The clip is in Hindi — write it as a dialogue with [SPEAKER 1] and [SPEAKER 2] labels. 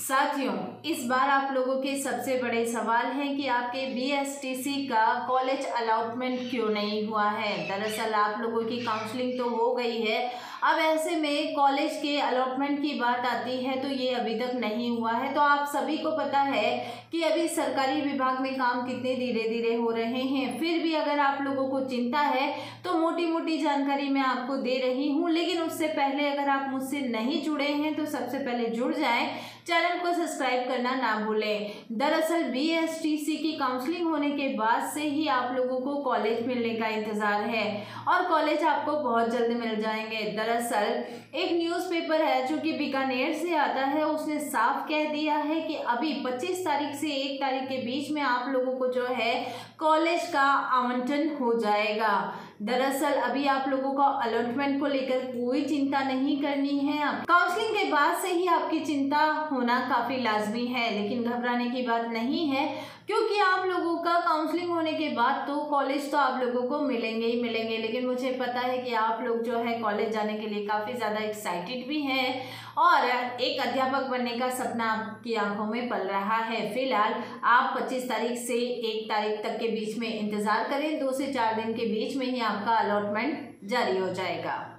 [SPEAKER 1] साथियों, इस बार आप लोगों के सबसे बड़े सवाल हैं कि आपके बीएसटीसी का कॉलेज अलॉटमेंट क्यों नहीं हुआ है। दरअसल आप लोगों की काउंसलिंग तो हो गई है, अब ऐसे में कॉलेज के अलॉटमेंट की बात आती है तो ये अभी तक नहीं हुआ है। तो आप सभी को पता है कि अभी सरकारी विभाग में काम कितने धीरे धीरे हो रहे हैं। फिर भी अगर आप लोगों को चिंता है तो मोटी मोटी जानकारी मैं आपको दे रही हूँ, लेकिन उससे पहले अगर आप मुझसे नहीं जुड़े हैं तो सबसे पहले जुड़ जाएं, चैनल को सब्सक्राइब करना ना भूलें। दरअसल बीएसटीसी की काउंसलिंग होने के बाद से ही आप लोगों को कॉलेज मिलने का इंतजार है और कॉलेज आपको बहुत जल्द मिल जाएंगे। दरअसल एक न्यूज़पेपर है जो कि बीकानेर से आता है, उसने साफ कह दिया है कि अभी 25 तारीख से 1 तारीख के बीच में आप लोगों को जो है कॉलेज का आवंटन हो जाएगा। दरअसल अभी आप लोगों को अलॉटमेंट को लेकर कोई चिंता नहीं करनी है। काउंसलिंग के बाद से ही आपकी चिंता होना काफ़ी लाजमी है, लेकिन घबराने की बात नहीं है क्योंकि आप लोगों का काउंसलिंग होने के बाद तो कॉलेज तो आप लोगों को मिलेंगे ही मिलेंगे। लेकिन मुझे पता है कि आप लोग जो है कॉलेज जाने के लिए काफ़ी ज़्यादा एक्साइटेड भी हैं और एक अध्यापक बनने का सपना आपकी आंखों में पल रहा है। फिलहाल आप 25 तारीख से 1 तारीख तक के बीच में इंतज़ार करें, 2 से 4 दिन के बीच में ही आपका अलॉटमेंट जारी हो जाएगा।